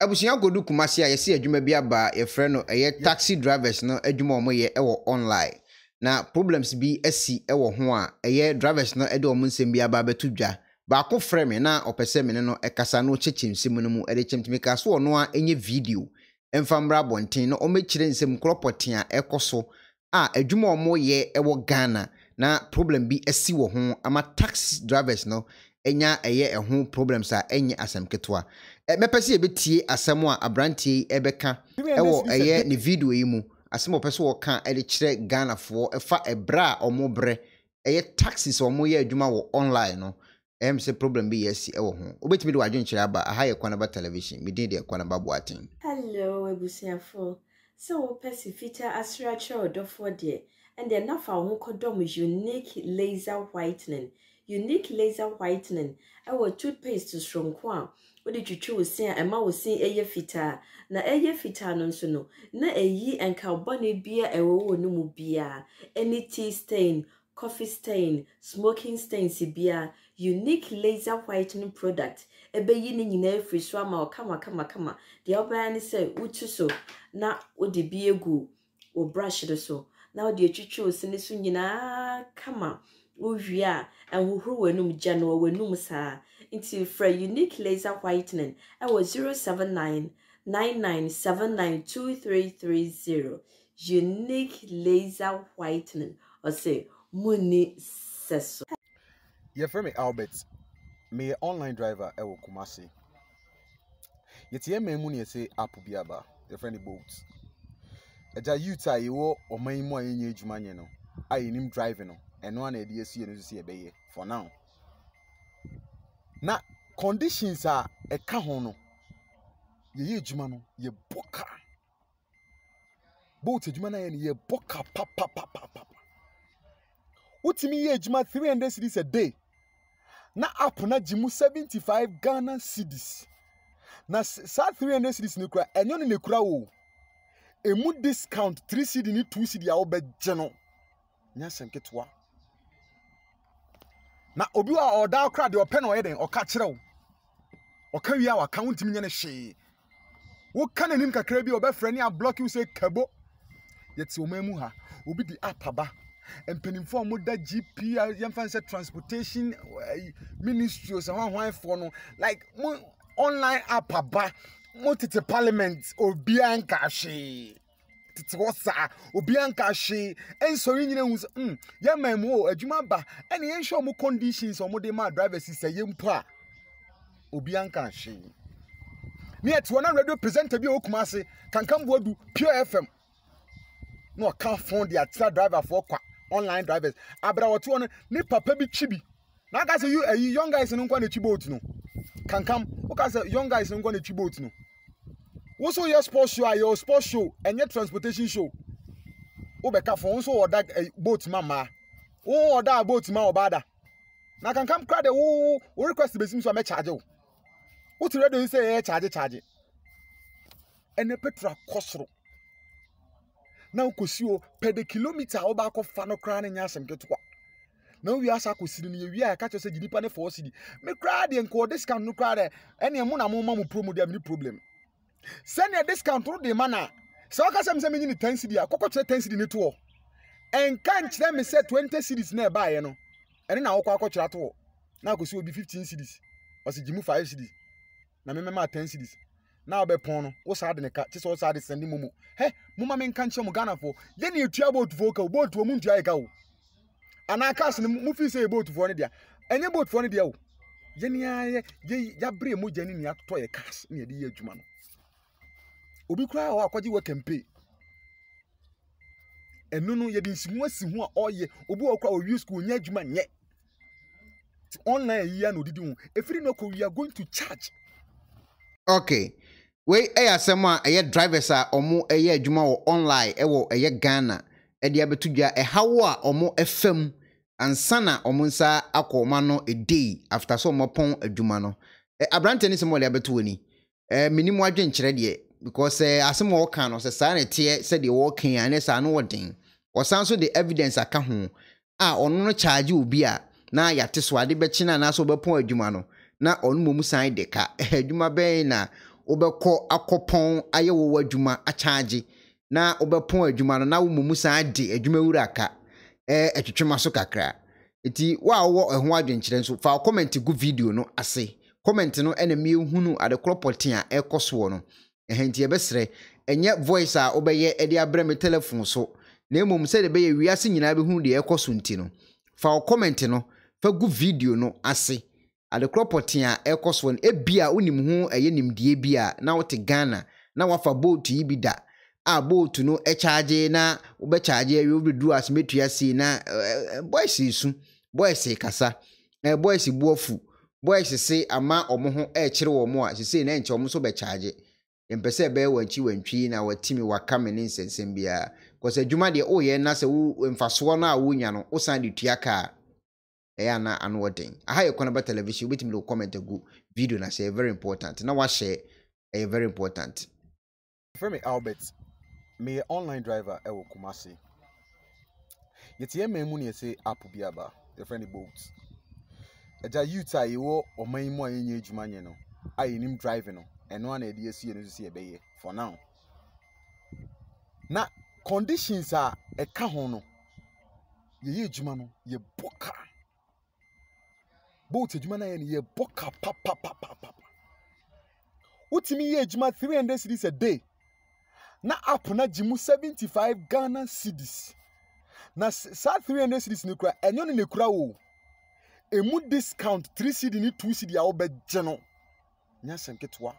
Abusia godu Kumasi a yesi adwuma bi aba ye frɛ no taxi drivers no adwuma omo ye online na problems bi asi ho a drivers no de omo nsɛm bi aba betu dwa ba ko frɛ me na opese me no kasa no chechimsem no mu de chemtimi ka so no a enye video emfamra bonten no omechire nsɛm kropoten a ekoso a adwuma omo ye Ghana na problem bi asi ho ama taxi drivers no enya ho problems a enye asem ketwa mepese ebetie asem a abrantie ebeka ne video yi mu asem opese wo kan de kire Ghana fo efa ebra omo bre taxis omo ye adwuma wo online no say problem bi yes ho obetimi de wadwen kire aba aha Ekuonaba television midin de Ekuonaba boatin. Hello ebusiafo so pesi fita asra che Odifour de and then na fa ho kodom unique laser whitening our toothpaste stronko a we dey twitwi wo sin e ma wo sin eye fita na eye fita no nso no na eyi enka obone bia ewo no mu bia any tea stain, coffee stain, smoking stain bia unique laser whitening product ebeyi ni nyina free so ama kama de obaya ni say utu so na wo de bi egu wo brush de so na wo de twitwi wo sin so nyina kama Uvia and who wenum Jano wenum sa into for unique laser whitening. I was 07999792330. Unique laser whitening or say Muni Seso. Your friend me Albert, me online driver ewo Kumasi. Yet ye me muni say apubiaba, your friend boats. Eja yuta yewo o mai mo yenye adwuma nye no. Ayi nim driving no. And one idea see no see ebe for now. Na conditions are a kahono. Ye jumano ye boka. Boat jumana ye boka papa. Utimi ye juma 300 cedis a day. Na up na jimu 75 Ghana cedis. Na sa 300 cedis ne kura enyo ne kura wo. Emu discount 3 cedi ni 2 cedi a obe jeno. Nyasem ketwa. Na obi wa oda kra de open o yeden o ka kire wo o ka wi a wa ka wontimi nyane hwe wo ka nanim kakra bi obefre ne a block you say kabo yeti o mamu ha obi di apaba empanimfo mo da GP yemfa say transportation ministry so hwan for no like mo online apaba mo tete parliament obi anka hwe titi wosa obi anka hwe ensori nyina hu ya mamu adwuma ba ene yen show mo conditions o mo de ma drivers say yempo a obi anka hwe ni eti wona radio presenter bi Kumasi kankam bodu pure FM no ka phone the atra driver for Acquah online drivers abra woto won ni papa bi twi bi na ka say you young guys no kwa na twi boat no kankam o ka say young guys no kwa na twi boat no also your sports show, your sports show, and your transportation show. Obeka for also order boat mama. Oh, order boat ma obada. Now can come crowd the request the so me charge. What ready you say charge. And the petra kosro. Now kosio per the kilometer oba ko fa no kra na nya asem ketwa. Now we ask akosiri ni wi a catch say gidipa ne for cedi. Me crowd the enko discount no crowd any mo na mo ma mo promo dem ni problem. Send a discount to the mana. So I can say, 10 cedi, I could 10 cedi in tour. And can't let me say 20 cedis nearby, you know. And then I'll call at all. Now, because you will be 15 cedis. Or see, you 5 cedis. Now, remember 10 cedis. Now, be pono, what's hard in a cat, just also had sending Mumu. Hey, Mumma men can't show Ghana for. Then you travel to vocal, boat to a moon to go. And I cast the movie say boat for any day. And your boat for any day. Jenny, ya bring more Jenny at toy a cast near the Juman. Obi kra o akwaji work and pay enu no ye din simu asihu a oye obi okra o wi school nya adwuma nye online yi na odidi hu efiri no ko we are going to charge. Okay, we asem a drivers a omo adwuma wo online wo Ghana de abetudwa hawo a omo fm ansana omo nsa akoma no a day after so omo pon adwuma no abrante ni semo le abetu woni minimu adwen kire de because asem wo kan no say na tie say de wo kan ane sa no wodin osanso the evidence aka ho a ono no charge obi a na yate so ade be china na so be pon adwuma no na onu momu san de ka adwuma be na wobɛkɔ akɔpɔn ayɛ wo adwuma a charge na wobɛpɔn adwuma no na wo mumu san de adwuma wura ka etwetwema so kakra eti wa wo ho adwenkyerɛ nso fa comment gu video no ase comment no ena me hunu adekropoten a ekoso no ehenti ebesre enye voice a obeye ede abrɛ me telephone so na emom se de beye wiase nyina be hunu de ekoso nti no fa comment no fa gu video no ase adekropoten a ekoso no ebia onim ho eye nimdie bia na wote Ghana na wafa boat yi bi da a boat no charge na ube charge you be do as metua si na boys isu boys kasa boys buofu boys say ama omo ho kire wo mo a say na nche omo so be charge empese be wantwi na watimi waka me ne nsensem bia cause adwuma de oye na se wo mfaso no a wonya no wo san de tua ka na anwoden aha Ekuonaba television wetimi lo comment agu video na say very important na wa share very important. For me Albert me online driver ewo Kumasi. Yet ye me muni say app biaba your friend boats. Eja youth a yewo oman mu ayenye adwuma nye no ayenim driving no eno na ede esi no so ebeye for now. Na conditions a eka ho no ye adwuma no ye boka. Boat adwuma na ye boka papa. Utimi ye adwuma 300 cedis a day. Na app na jimu 75 Ghana cedis. Na sa 300 cedis ne kura enyo ne kura wo. Emu discount 3 cedi ni 2 cedi a obegye no. Nya senketwa.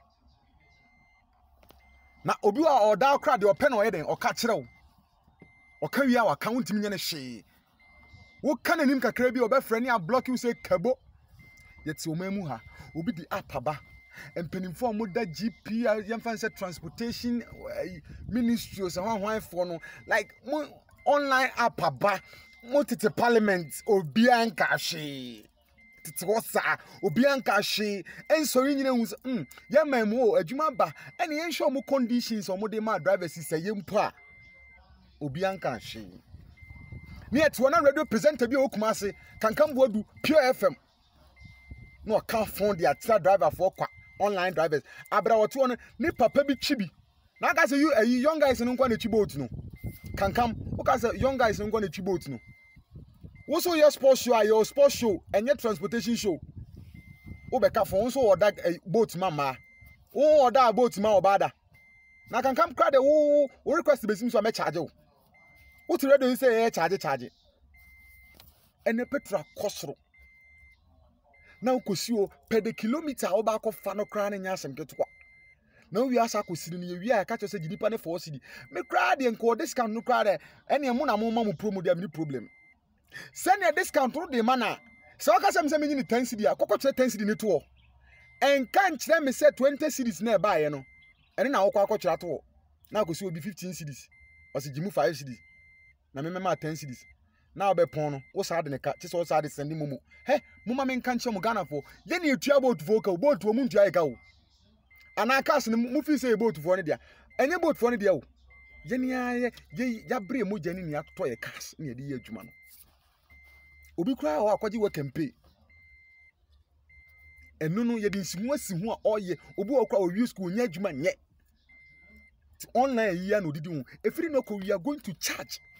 Na obi wa oda kura de ope na oyeden oka kire wo. Oka wi a waka wontimi nya ne hwe. Wo ka nanim kakra bi obefre ne a block you say kabo. Yeti omamu ha. Obi di app aba. Empenifo moda GP yemfanse transportation ministries and one for no like online app aba motete parliament obi anka hwe tete wosa obi anka hwe ensori nyina hu yemamu adwuma ba ene yenhwe mo conditions o mo de ma drivers say yempo a obi anka hwe ne eto na radio presenter bi Kumasi kankam bodu Pure FM no can phone the atra driver for Acquah online drivers abra what one ni papa bi chibi na ka say you young guys no kwa na chi boat no kankam o ka say young guys no kwa na chi boat no wo so your sports show your sports show and your transportation show o be ka phone so order boat mama o order boat ma obada na kankam crowd wo request be sim so me charge wo wo ti radio say charge ene petra kosoro na ukosi o per the kilometer oba ko fa no kra na nya asem ketwa na wi asa kosiri ne wi a ka cho se gidipa ne 4 cedi me kra de nko discount no kra de ene mu na mo ma mo promo de amni problem send a discount ro de mana se o ka se me nyini 10 cedi a kokko che 10 cedi ne to en kan kire me se 20 cedis na ba ye no ene na wokọ akọkira to na kosi obi 15 cedis o se gimu 5 cedis na me ma 10 cedis na obepon no wo sa de ne ka che so sa de send mumu he muma men kan che mo Ghana fo ye ne etua boat fo ka boat wo mu ntua ka wo ana kas ne mu fi say boat fo ne dia enye boat fo ne dia wo ye ne ya bre mo jani ne ato ye kas ne de ye adwuma no obi kura wa akwaji wo campaign enu no ye de nsimu asi ho a oye obi wo kura o use school nya adwuma nye online yi ya no didi hu efiri no ko we are going to charge